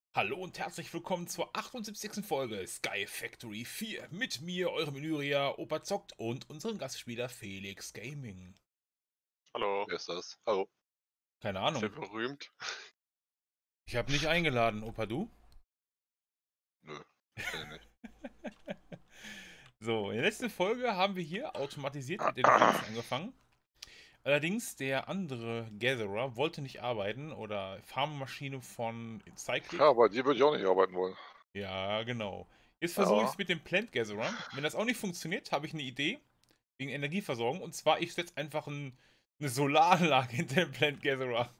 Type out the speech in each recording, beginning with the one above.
Hallo und herzlich willkommen zur 78. Folge Sky Factory 4 mit mir, eurem Illyria, Opa Zockt und unserem Gastspieler Felix Gaming. Hallo, Wer ist das? Hallo. Keine ist der Ahnung. berühmt? Ich habe nicht eingeladen, Opa, du? Nö, ich kenne ihn nicht. So, in der letzten Folge haben wir hier automatisiert mit den Pflanzen angefangen. Allerdings, der andere Gatherer wollte nicht arbeiten oder Farmmaschine von Ja, Cyclic. bei dir würde ich auch nicht arbeiten wollen. Ja, genau. Jetzt versuche ich Ja, es mit dem Plant Gatherer. Wenn das auch nicht funktioniert, habe ich eine Idee wegen Energieversorgung. Und zwar, ich setze einfach eine Solaranlage hinter dem Plant Gatherer.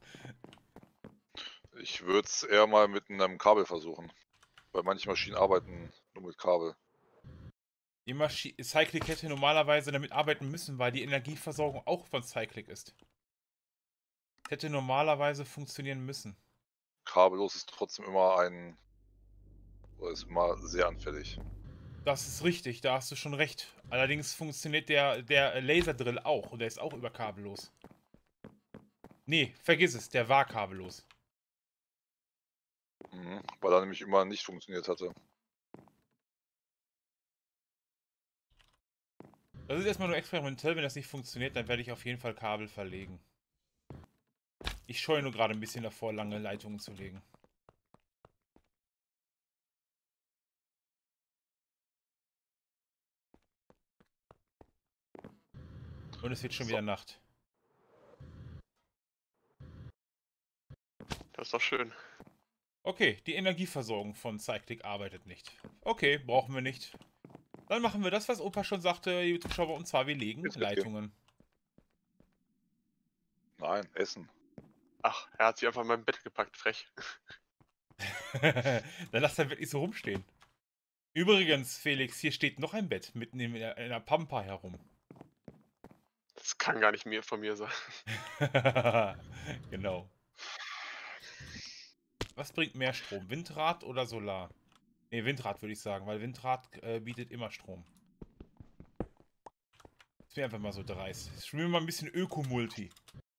ich würde es eher mal mit einem Kabel versuchen. Weil manche Maschinen arbeiten nur mit Kabel. Die Cyclic hätte normalerweise damit arbeiten müssen, weil die Energieversorgung auch von Cyclic ist. Hätte normalerweise funktionieren müssen. Kabellos ist trotzdem immer oder ist immer sehr anfällig. Das ist richtig, da hast du schon recht. Allerdings funktioniert der Laserdrill auch und der ist auch über kabellos. Nee, vergiss es, der war kabellos. Weil er nämlich immer nicht funktioniert hatte. Das ist erstmal nur experimentell, wenn das nicht funktioniert, dann werde ich auf jeden Fall Kabel verlegen. Ich scheue nur gerade ein bisschen davor, lange Leitungen zu legen. Und es wird schon wieder So, Nacht. Das ist doch schön. Okay, die Energieversorgung von Cyclic arbeitet nicht. Okay, brauchen wir nicht. Dann machen wir das, was Opa schon sagte, liebe Zuschauer, und zwar wir legen ins Bett gehen. Leitungen. Nein, essen. Ach, er hat sie einfach in mein Bett gepackt, frech. Dann lass er wirklich so rumstehen. Übrigens, Felix, hier steht noch ein Bett mitten in der Pampa herum. Das kann gar nicht mehr von mir sein. Genau. Was bringt mehr Strom? Windrad oder Solar? Ne, Windrad würde ich sagen, weil Windrad bietet immer Strom. Das wäre einfach mal so dreist. Spielen wir mal ein bisschen Öko-Multi.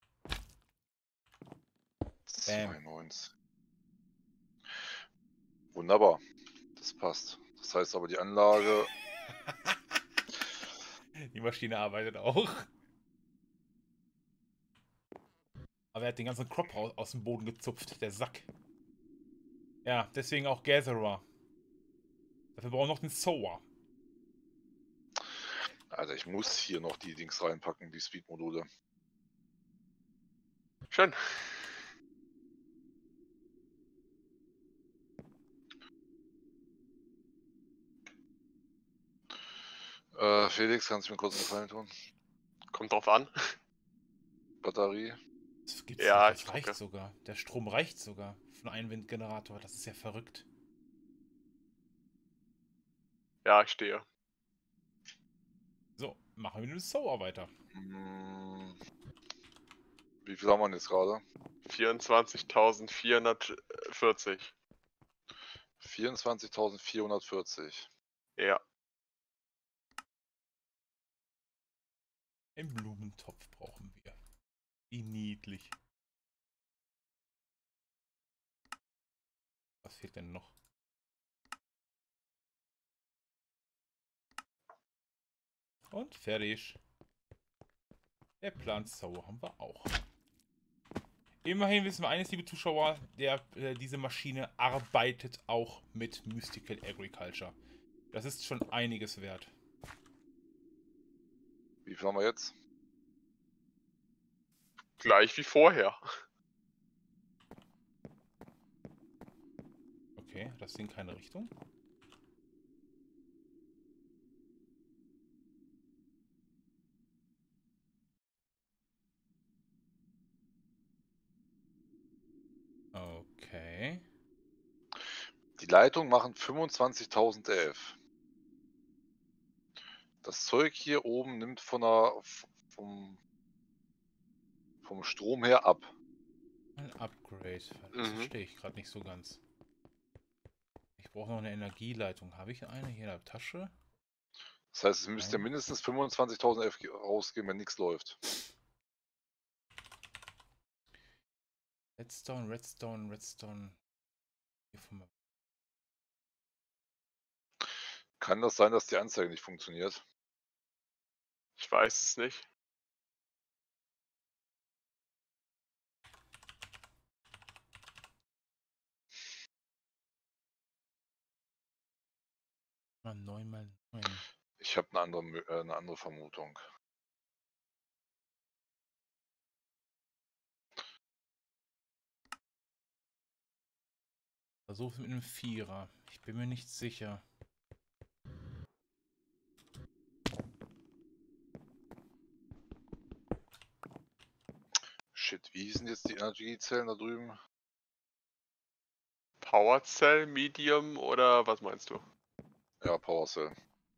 Bam. 92. Wunderbar. Das passt. Das heißt aber die Anlage. Die Maschine arbeitet auch. Aber er hat den ganzen Crop aus dem Boden gezupft, der Sack. Ja, deswegen auch Gatherer. Dafür brauchen wir noch den Sower. Also ich muss hier noch die Dings reinpacken, die Speed-Module. Schön. Felix, kannst du mir kurz einen Gefallen tun? Kommt drauf an. Batterie. Das gibt's nicht, Ja, ich das reicht gucke. sogar. Der Strom reicht sogar von einem Windgenerator. Das ist ja verrückt. Ja, ich stehe. So, machen wir den Sower weiter. Hm, wie viel haben wir denn jetzt gerade? 24.440. 24.440. Ja. Einen Blumentopf brauchen wir. Wie niedlich. Was fehlt denn noch? Und fertig. Der Plan Sower haben wir auch. Immerhin wissen wir eines, liebe Zuschauer, diese Maschine arbeitet auch mit Mystical Agriculture. Das ist schon einiges wert. Wie viel haben wir jetzt? Gleich wie vorher. Okay, das Ding keine Richtung. Okay. Die Leitungen machen 25.000 11. Das Zeug hier oben nimmt vom, vom Strom her ab. Ein Upgrade. Das Mhm. verstehe ich gerade nicht so ganz. Ich brauche noch eine Energieleitung. Habe ich eine hier in der Tasche? Das heißt, es müsste Nein. mindestens 25.000 11 rausgehen, wenn nichts läuft. Redstone, Redstone, Redstone. Kann das sein, dass die Anzeige nicht funktioniert? Ich weiß es nicht. Mal 9 mal 9. Ich habe eine andere Vermutung. Versuch mit einem Vierer. Ich bin mir nicht sicher. Shit, wie hießen jetzt die Energiezellen da drüben? Power Cell, Medium oder was meinst du? Ja, Power Cell.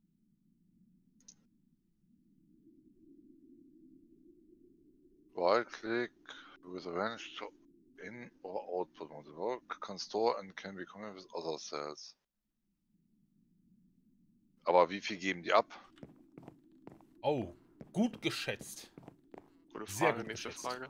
Right click with a range to in or output mode. The work can store and can be combined with other cells. Aber wie viel geben die ab? Oh, gut geschätzt. Gute Sehr Frage, gut nächste geschätzt. Frage.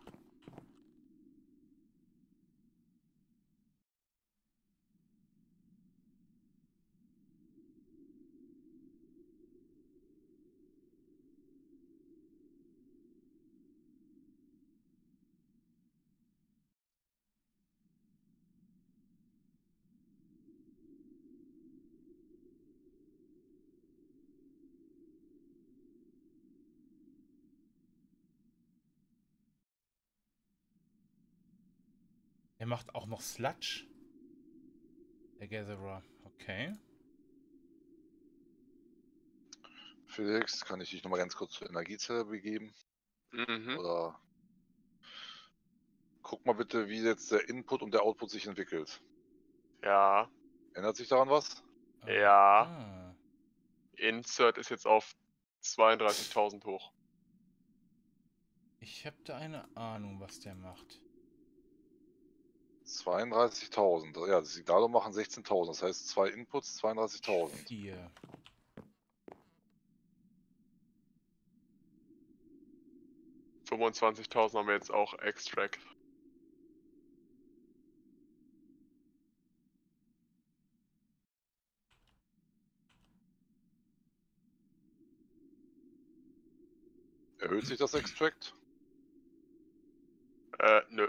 Er macht auch noch Sludge. Der Gatherer. Okay. Felix, kann ich dich nochmal ganz kurz zur Energiezelle begeben? Mhm. Oder guck mal bitte, wie jetzt der Input und der Output sich entwickelt. Ja. Ändert sich daran was? Ja. Ah. Insert ist jetzt auf 32.000 hoch. Ich habe da eine Ahnung, was der macht. 32.000. Ja, das Signale machen 16.000. Das heißt, 2 Inputs, 32.000. 4. $25.000 haben wir jetzt auch Extract. Erhöht sich das Extract? Nö.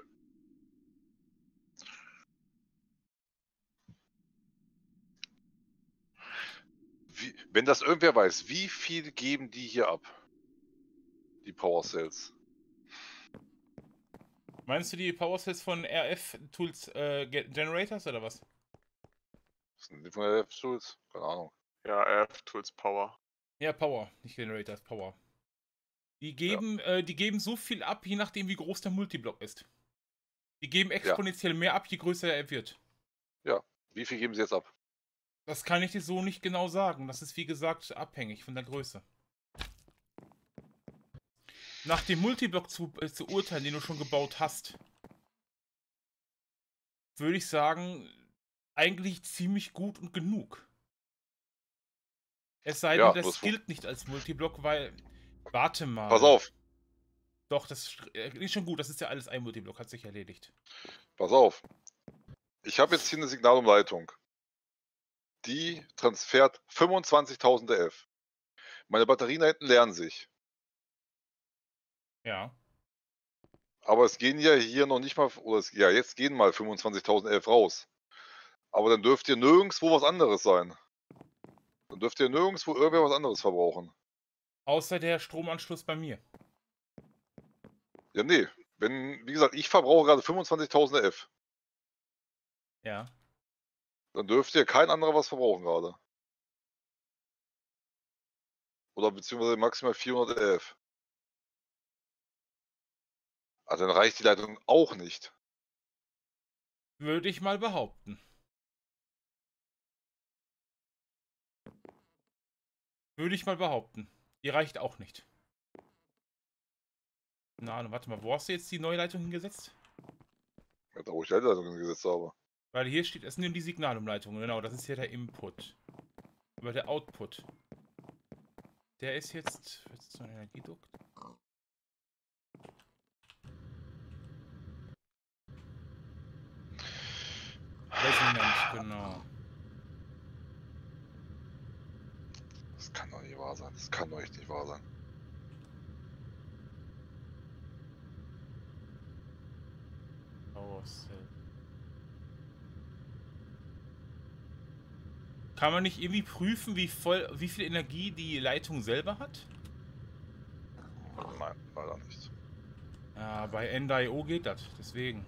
Wenn das irgendwer weiß, wie viel geben die hier ab? Die Power Cells. Meinst du die Power Cells von RF Tools Generators oder was? Was sind die von der Tools? Keine Ahnung. Ja, Tools Power. Ja, Power, nicht Generators, Power. Die geben so viel ab, je nachdem wie groß der Multiblock ist. Die geben exponentiell mehr ab, je größer er wird. Ja. Wie viel geben sie jetzt ab? Das kann ich dir so nicht genau sagen. Das ist wie gesagt abhängig von der Größe. Nach dem Multiblock zu urteilen, den du schon gebaut hast, würde ich sagen, eigentlich ziemlich gut und genug. Es sei Ja, denn, nur das gilt nicht als Multiblock, weil... Warte mal. Pass auf, Doch, das ist schon gut. Das ist ja alles ein Multiblock. Hat sich erledigt. pass auf. Ich habe jetzt hier eine Signalumleitung. Die transfert 25.000 RF. Meine Batterien da hinten leeren sich. Ja. Aber es gehen ja hier noch nicht mal, ja, jetzt gehen mal 25.000 RF raus. Aber dann dürfte hier nirgendwo was anderes sein. Dann dürfte hier nirgendwo irgendwer was anderes verbrauchen. Außer der Stromanschluss bei mir. Ja, nee. Wenn, wie gesagt, ich verbrauche gerade 25.000 RF. Ja. Dann dürfte hier kein anderer was verbrauchen gerade. Oder beziehungsweise maximal 400 RF. Also dann reicht die Leitung auch nicht. Würde ich mal behaupten. Würde ich mal behaupten. Die reicht auch nicht. Na, warte mal. Wo hast du jetzt die neue Leitung hingesetzt? Ja, da wo ich die alte Leitung gesetzt habe. Weil hier steht, es sind nur die Signalumleitungen. Genau, das ist hier der Input. Aber der Output. Der ist jetzt... Was ist so ein Energiedukt? Resonant, genau. Das kann doch nicht wahr sein. Das kann doch echt nicht wahr sein. Power Cell. Kann man nicht irgendwie prüfen, wie viel Energie die Leitung selber hat? Nein, leider nicht. Ja, bei End.io geht das, deswegen.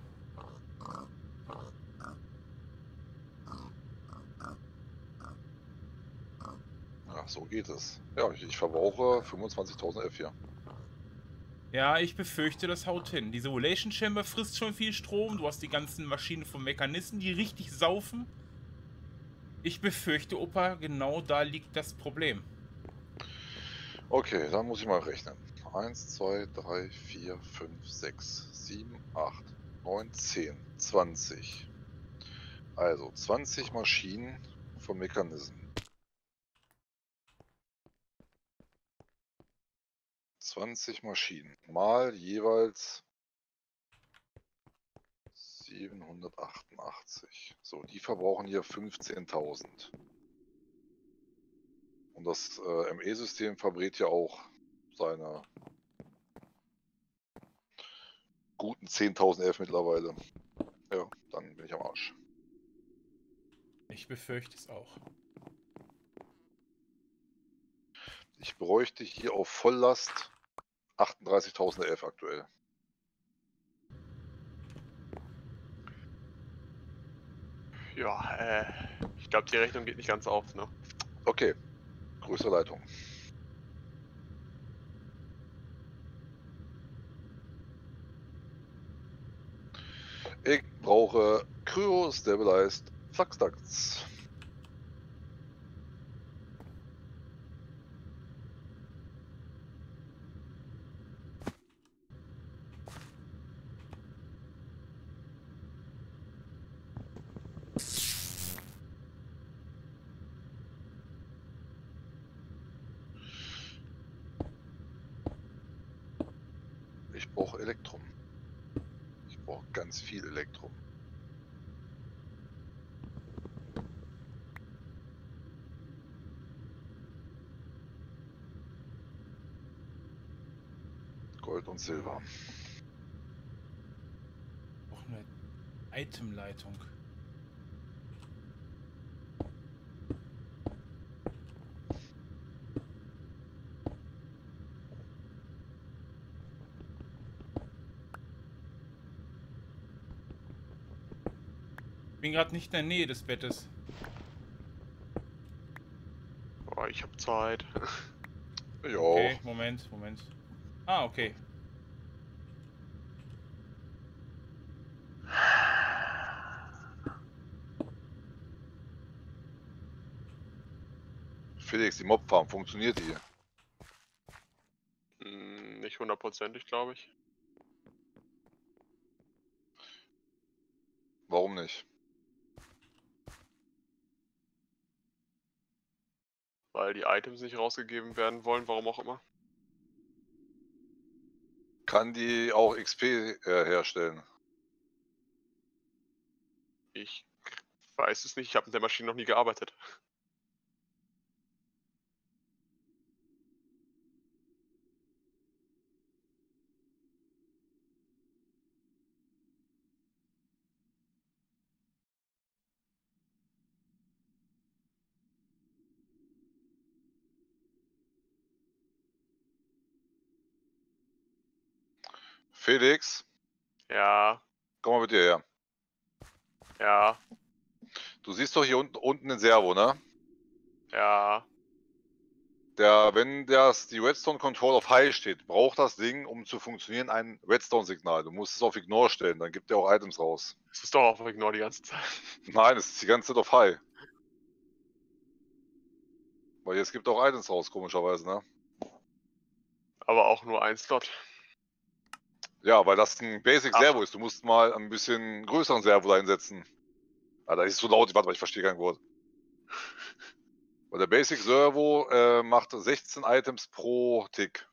Ja, so geht es. Ja, ich verbrauche 25.000 F hier. Ja, ich befürchte, das haut hin. Diese Relation Chamber frisst schon viel Strom. Du hast die ganzen Maschinen vom Mechanisten, die richtig saufen. Ich befürchte, Opa, genau da liegt das Problem. Okay, dann muss ich mal rechnen. 1, 2, 3, 4, 5, 6, 7, 8, 9, 10, 20. Also 20 Maschinen vom Mechanism. 20 Maschinen mal jeweils 788. So, die verbrauchen hier 15.000. Und das ME-System verbrät ja auch seine guten 10.000 F mittlerweile. Ja, dann bin ich am Arsch. Ich befürchte es auch. Ich bräuchte hier auf Volllast 38.000 F aktuell. Ja, ich glaube, die Rechnung geht nicht ganz auf, ne? Okay, größere Leitung. Ich brauche Cryo Stabilized Flux Ducts. Ich brauche Elektrum. Ich brauche ganz viel Elektrum. Gold und Silber. Auch eine Itemleitung. Ich bin gerade nicht in der Nähe des Bettes. Boah, ich habe Zeit. Ja, Okay, Moment. Ah, okay. Felix, die Mobfarm, funktioniert die? Nicht hundertprozentig, glaube ich. Warum nicht? Weil die Items nicht rausgegeben werden wollen, warum auch immer. Kann die auch XP herstellen? Ich weiß es nicht, ich habe mit der Maschine noch nie gearbeitet. Felix, Ja, komm mal bitte her. ja, Du siehst doch hier unten den Servo, ne? ja. Wenn die Redstone Control auf High steht, braucht das Ding, um zu funktionieren, ein Redstone-Signal. Du musst es auf Ignore stellen, dann gibt er auch Items raus. Es ist doch auf Ignore die ganze Zeit. Nein, es ist die ganze Zeit auf High. Weil jetzt gibt auch Items raus, komischerweise, ne? Aber auch nur ein Slot. Ja, weil das ein Basic Ach. Servo ist. Du musst mal ein bisschen größeren Servo da einsetzen. Ah, da ist so laut, warte mal, ich verstehe kein Wort. Weil der Basic Servo macht 16 Items pro Tick.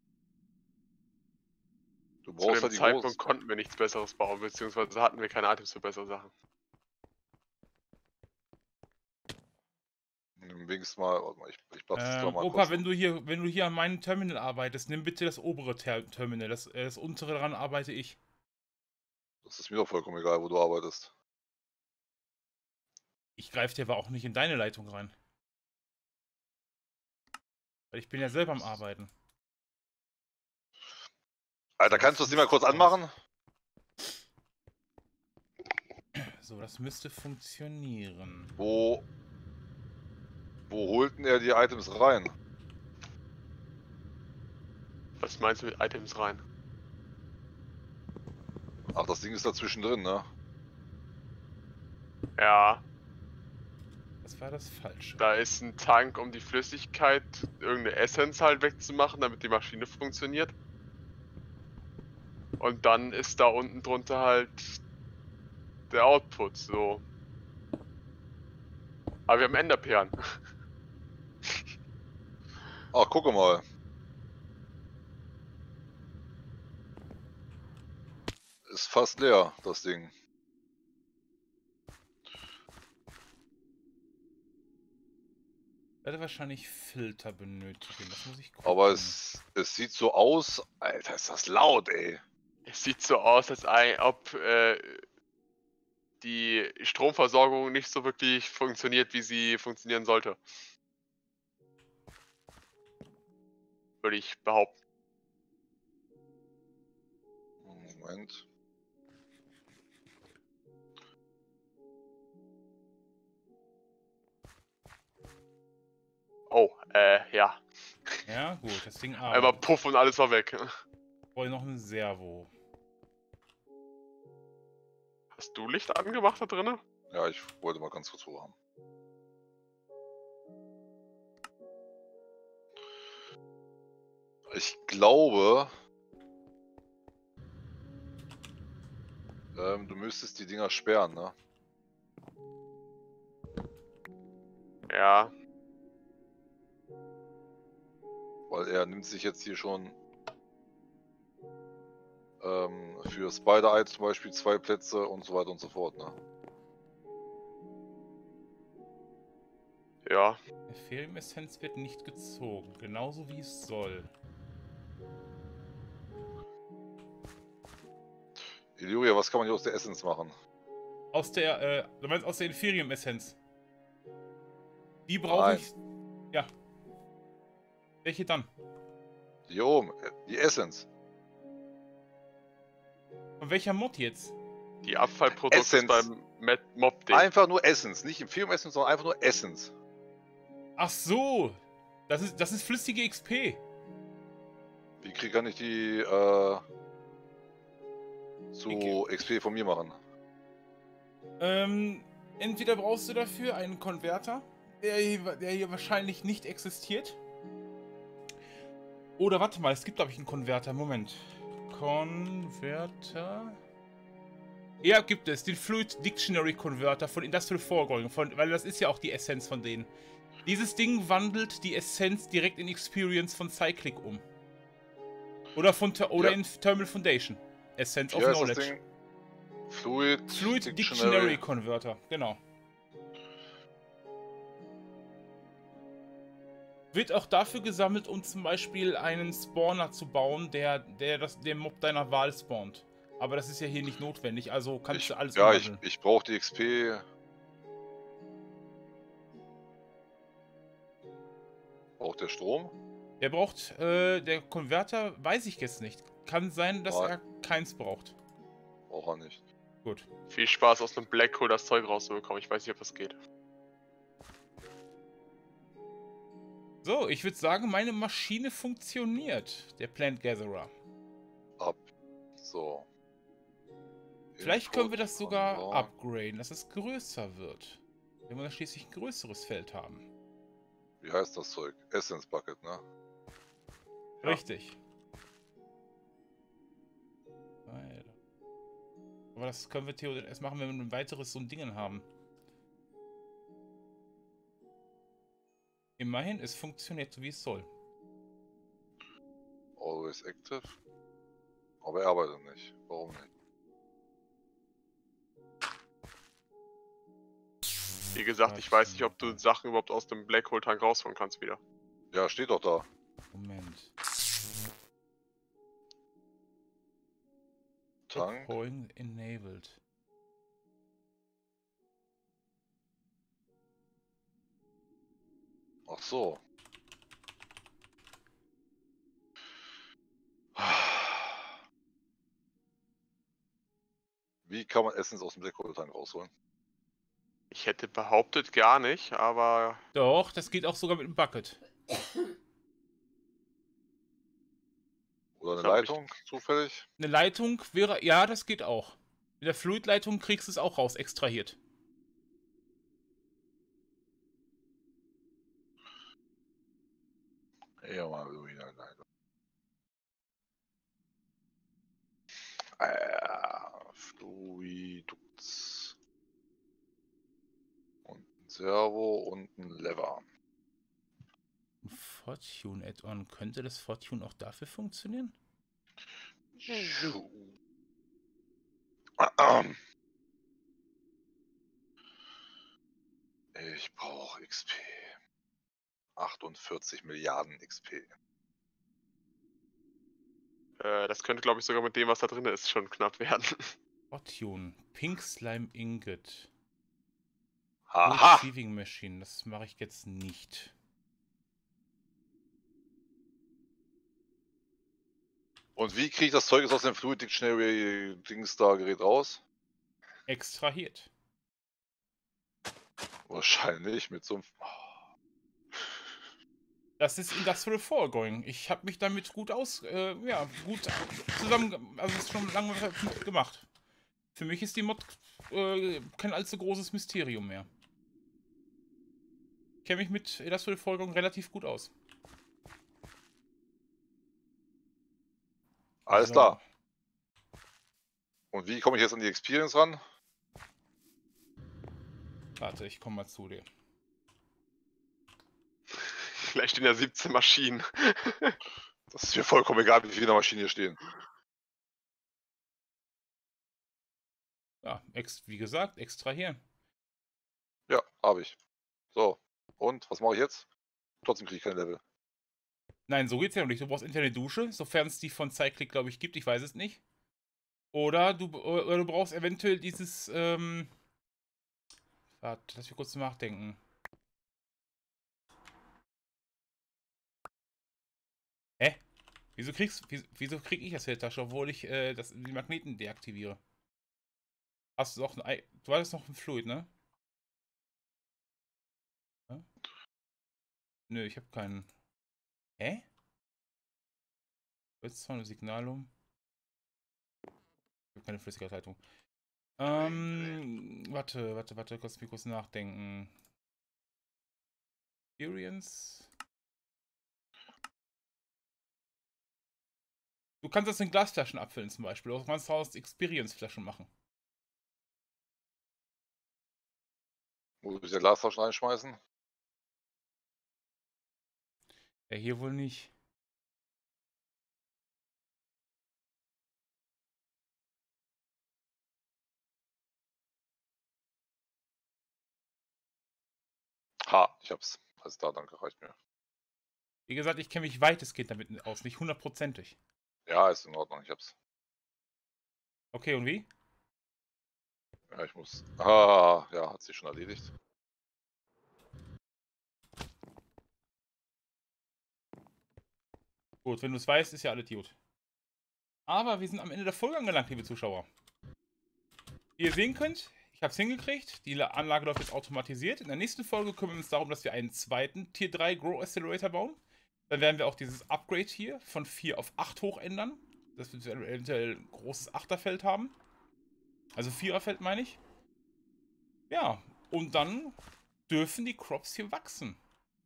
Du Zu brauchst dem halt die Zeitpunkt großen. konnten wir nichts Besseres bauen, beziehungsweise hatten wir keine Items für bessere Sachen. eben wenigstens mal, warte mal, ich platze das mal Opa, kurz. wenn du hier an meinem Terminal arbeitest, nimm bitte das obere Terminal. Das untere daran arbeite ich. Das ist mir doch vollkommen egal, wo du arbeitest. Ich greife dir aber auch nicht in deine Leitung rein. Weil ich bin ja selber am Arbeiten. Alter, kannst du das Ding mal kurz anmachen? So, das müsste funktionieren. Wo holt denn er die Items rein? Was meinst du mit Items rein? Ach, das Ding ist da zwischendrin, ne? Ja, Das war das Falsche. da ist ein Tank, um die Flüssigkeit, irgendeine Essenz halt wegzumachen, damit die Maschine funktioniert. Und dann ist da unten drunter halt der Output, so. Aber wir haben Enderperlen. Ach, gucke mal. Ist fast leer, das Ding. Ich werde wahrscheinlich Filter benötigen. Das muss ich gucken. Aber es sieht so aus. Alter, ist das laut, ey. Es sieht so aus, als ob die Stromversorgung nicht so wirklich funktioniert, wie sie funktionieren sollte. Würde ich behaupten. Moment. Oh, ja. Ja, gut, das Ding Einmal arbeitet. puff und alles war weg. Ich brauche noch ein Servo. Hast du Licht angemacht da drinnen? Ja, ich wollte mal ganz kurz Ruhe haben. Ich glaube, du müsstest die Dinger sperren, ne? Ja. Weil er nimmt sich jetzt hier schon für Spider-Eye zum Beispiel 2 Plätze und so weiter und so fort, ne? Ja. Ethereum-Essenz wird nicht gezogen, genauso wie es soll. Illyria, was kann man hier aus der Essence machen? Du meinst aus der Ethereum-Essenz? Die brauche ich. Ja. Welche dann? Hier oben, die Essence. Von welcher Mod jetzt? Die Abfallprodukte Essenz. beim Mob-Ding. Einfach nur Essence, nicht Imperium Essence, sondern einfach nur Essence. Ach so! Das ist flüssige XP. Wie kann ich die zu XP von mir machen? Entweder brauchst du dafür einen Konverter, der hier wahrscheinlich nicht existiert. Oder warte mal, es gibt glaube ich einen Konverter. Moment. Konverter. Ja, gibt es. Den Fluid Dictionary Converter von Industrial Foregoing. Weil das ist ja auch die Essenz von denen. Dieses Ding wandelt die Essenz direkt in Experience von Cyclic um. Oder in Thermal Foundation. Essence of Knowledge. Das Ding? Fluid Dictionary Converter, genau. Wird auch dafür gesammelt, um zum Beispiel einen Spawner zu bauen, der den Mob deiner Wahl spawnt. Aber das ist ja hier nicht notwendig, also kannst du alles umwandeln. Ich brauche die XP. Braucht der Strom? Der braucht, der Konverter, weiß ich jetzt nicht. Kann sein, dass er keins braucht. Braucht er nicht. Gut. Viel Spaß aus einem Blackhole das Zeug rauszubekommen. Ich weiß nicht, ob das geht. So, ich würde sagen, meine Maschine funktioniert. Der Plant Gatherer. So. Vielleicht können wir das sogar upgraden, dass es größer wird. Wenn wir schließlich ein größeres Feld haben. Wie heißt das Zeug? Essence Bucket, ne? Ja. Richtig. Aber das können wir theoretisch erst machen, wenn wir ein weiteres so ein Dingen haben. Immerhin, es funktioniert so wie es soll. Always active. Aber er arbeitet nicht. Warum nicht? Wie gesagt, ich weiß nicht, ob du Sachen überhaupt aus dem Black Hole Tank rausholen kannst wieder. Ja, steht doch da. Moment. Tank. Deploying enabled. Ach so. Wie kann man Essens aus dem Black Hole Tank rausholen? Ich hätte behauptet gar nicht, aber Doch, das geht auch sogar mit dem Bucket. Oder eine Glaub ich. Leitung, zufällig? Eine Leitung wäre, ja, das geht auch. Mit der Fluidleitung kriegst du es auch raus, extrahiert. Ja, mal so wieder eine Leitung. Fluidux. Und ein Servo und ein Lever. Ein Fortune Add-on. Könnte das Fortune auch dafür funktionieren? Ich brauche XP. 48 Milliarden XP. das könnte, glaube ich, sogar mit dem, was da drin ist, schon knapp werden. Fortune. Pink Slime Ingot. Aha! Receiving Machine. Das mache ich jetzt nicht. Und wie kriege ich das Zeug jetzt aus dem Fluid Dictionary Dings da Gerät raus? Extrahiert. Wahrscheinlich mit so einem. Das ist Industrial Foregoing. Ich habe mich damit gut gut zusammen, also ist schon lange gemacht. Für mich ist die Mod kein allzu großes Mysterium mehr. Ich kenne mich mit Industrial Foregoing relativ gut aus. Alles So. klar. Und wie komme ich jetzt an die Experience ran? Warte, ich komme mal zu dir. Vielleicht stehen ja 17 Maschinen. Das ist mir vollkommen egal, wie viele in der Maschine hier stehen. Ja, wie gesagt, extrahieren. Ja, habe ich. So. Und was mache ich jetzt? Trotzdem kriege ich kein Level. Nein, so geht's ja noch nicht. Du brauchst entweder eine Dusche, sofern es die von Cyclic, glaube ich, gibt. Ich weiß es nicht. Oder du brauchst eventuell dieses, warte, lass mich kurz nachdenken. Hä? Wieso krieg ich das Feldtasche, obwohl ich die Magneten deaktiviere? Hast du auch du hattest noch ein Fluid, ne? Ja? Nö, ich habe keinen. Hä? Jetzt zwar eine Signalum. Ich habe keine Flüssigkeitsleitung. Warte, kannst du mir kurz nachdenken. Experience. Du kannst das in Glasflaschen abfüllen zum Beispiel. Oder du kannst daraus Experience-Flaschen machen. Muss ich die Glasflaschen reinschmeißen? Ja, hier wohl nicht. Ha, ich hab's. Alles da, danke, reicht mir. Wie gesagt, ich kenne mich weitestgehend damit aus, nicht hundertprozentig. Ja, ist in Ordnung, ich hab's. Okay, und wie? Ja, ich muss. Ah, ja, hat sich schon erledigt. Gut, wenn du es weißt, ist ja alles gut. Aber wir sind am Ende der Folge angelangt, liebe Zuschauer. Wie ihr sehen könnt, ich habe es hingekriegt. Die Anlage läuft jetzt automatisiert. In der nächsten Folge kümmern wir uns darum, dass wir einen zweiten Tier 3 Grow Accelerator bauen. Dann werden wir auch dieses Upgrade hier von 4 auf 8 hoch ändern. Dass wir eventuell ein großes Achterfeld haben. Also Viererfeld meine ich. Ja, und dann dürfen die Crops hier wachsen.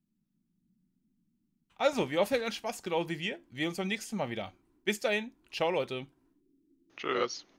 Also, wir hoffen, ihr habt Spaß, genau wie wir. Wir uns beim nächsten Mal wieder. Bis dahin, ciao Leute. Tschüss.